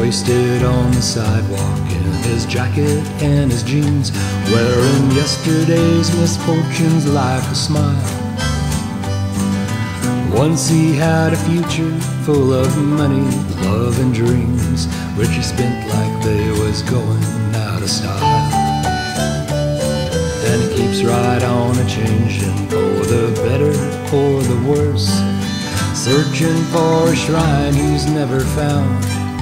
wasted on the sidewalk in his jacket and his jeans, wearing yesterday's misfortunes like a smile. Once he had a future full of money, love and dreams, which he spent like they was going out of style. And he keeps right on a-changing for the better or the worse, searching for a shrine he's never found,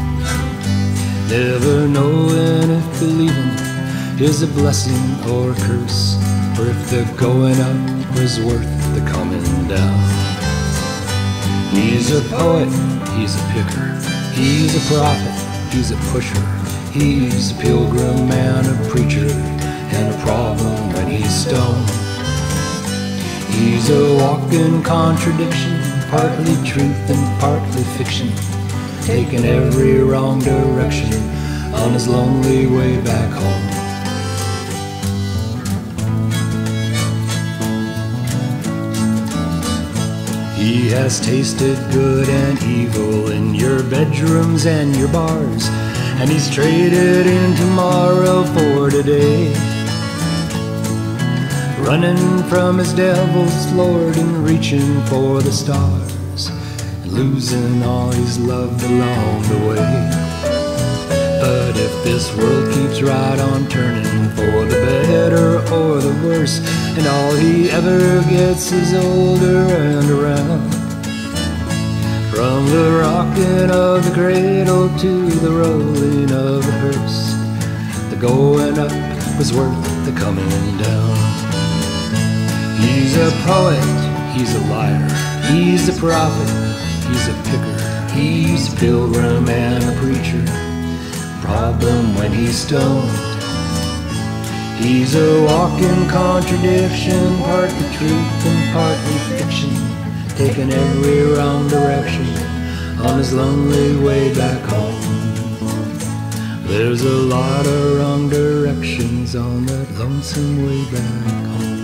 never knowing if believing is a blessing or a curse, or if the going up was worth the coming down. He's a poet, he's a picker, he's a prophet, he's a pusher, he's a pilgrim and a preacher, and a problem when he's stoned. He's a walking contradiction, partly truth and partly fiction, taking every wrong direction on his lonely way back home. He has tasted good and evil in your bedrooms and your bars, and he's traded in tomorrow for today, running from his devil's lord and reaching for the stars, and losing all he's loved along the way. But if this world keeps right on turning for the better or the worse, and all he ever gets is older and around, from the rocking of the cradle to the rolling of the hearse, the going up was worth the coming down. He's a poet, he's a liar, he's a prophet, he's a picker, he's a pilgrim and a preacher, problem when he's stoned. He's a walking contradiction, partly truth and partly fiction, taking every wrong direction on his lonely way back home. There's a lot of wrong directions on that lonesome way back home.